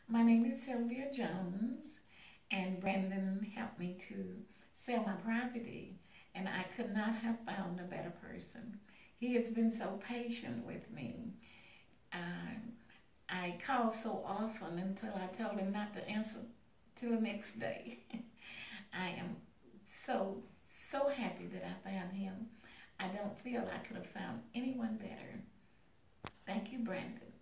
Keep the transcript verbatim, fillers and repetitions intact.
My name is Sylvia Jones, and Brandon helped me to sell my property, and I could not have found a better person. He has been so patient with me. Uh, I called so often until I told him not to answer till the next day. I am so, so happy that I found him. I don't feel I could have found anyone better. Thank you, Brandon.